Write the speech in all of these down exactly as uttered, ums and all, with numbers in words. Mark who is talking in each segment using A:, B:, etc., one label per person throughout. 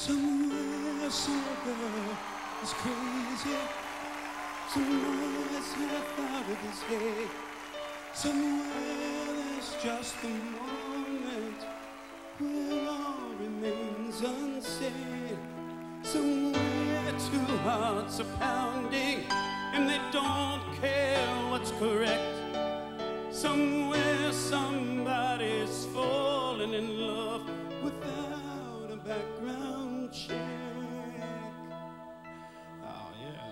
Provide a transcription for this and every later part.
A: Somewhere some girl is crazy. Somewhere's half out of his head. Somewhere there's just a moment where all remains unsaid. Somewhere two hearts are pounding and they don't care what's correct. Somewhere somebody's falling in love without a background check. Oh yeah.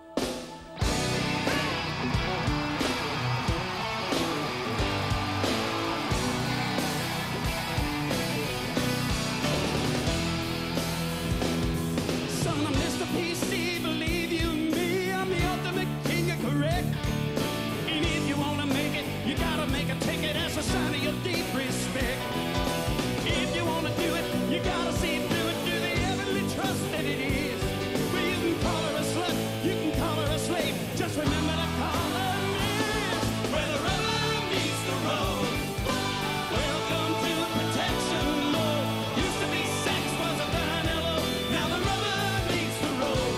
A: Son of Mister P C, believe you me, I'm the ultimate king of correct. And if you wanna make it, you gotta make a ticket as a sign of your deep respect. If you wanna do it, you gotta see it through it, do the heavenly trust that it is. Well, you can call her a slut, you can call her a slave, just remember to call her miss. Where the rubber meets the road. Welcome to protection mode. Used to be sex was a vanilla, now the rubber meets the road.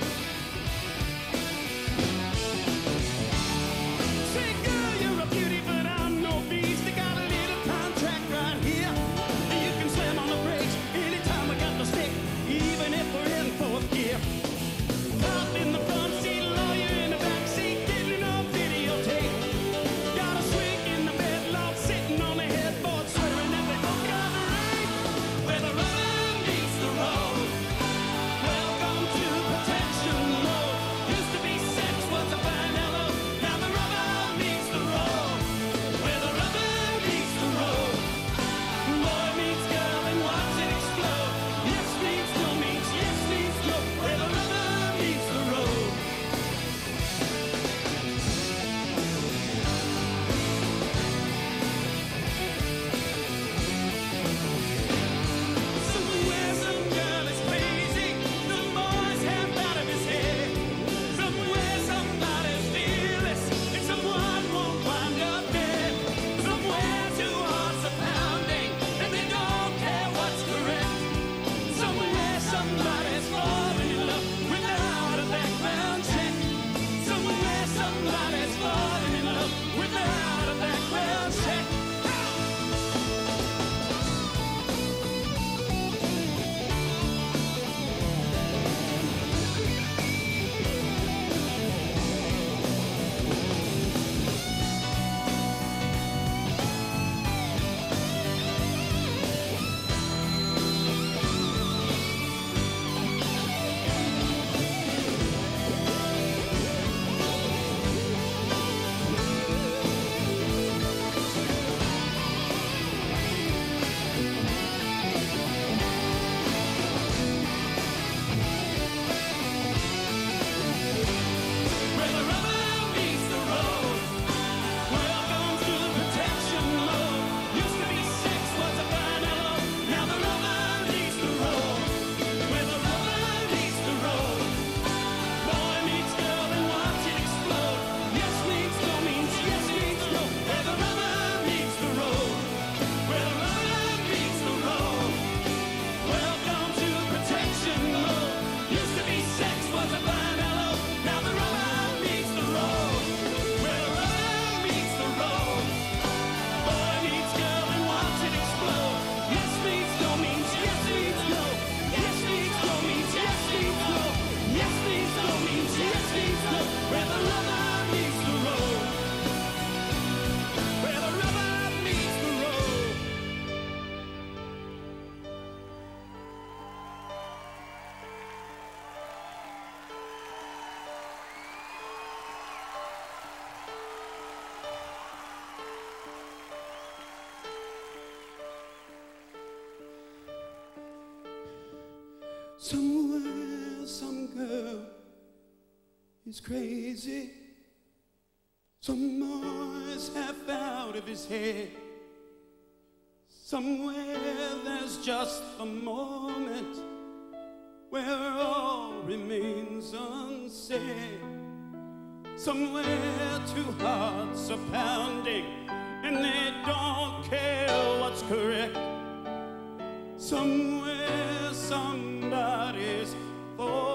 A: Say, girl, you're a beauty, but I'm no beast. They got a little contract right here. You can slam on the brakes anytime we got the stick, even if we're in fourth gear. Cop in the front seat, lawyer in the back seat, getting on videotape. Got a swing in the bed loft, sitting on the headboard, swearing that they both got rape. Where the rubber meets the road. Welcome to protection mode. Used to be sex was a vanilla, now the rubber meets the road. Where the rubber meets the road. Boy meets girl and watch it explode. Yes means no means yes means no. Where the rubber meets the road. Somewhere some girl is crazy. Some boy's half out of his head. Somewhere somebody's fearless and someone won't wind up dead. Somewhere two hearts are pounding and they don't care what's correct. Somewhere somebody's falling in love without a background check. Somewhere somebody's falling in love without a background check. Where the rubber meets the road. Welcome to protection mode. Used to be sex was a vanilla, now the rubber meets the road. Where the rubber meets the road. Boy meets girl and watch it explode. Yes means no means yes means no. Where the rubber meets the road. Where the rubber meets the road. Welcome to protection mode. Used to be sex was a vanilla, now the rubber meets the road. Where the rubber meets the road. Boy meets girl and watch it explode. Yes means no means yes means no. Yes means no means yes means no. Yes means no means yes means no. Where the rubber meets the road. Where the rubber meets the road. Somewhere some girl is crazy. Some boy's half out of his head. Somewhere there's just a moment where all remains unsaid. Somewhere two hearts are pounding and they don't care what's correct. Somewhere somebody's falling.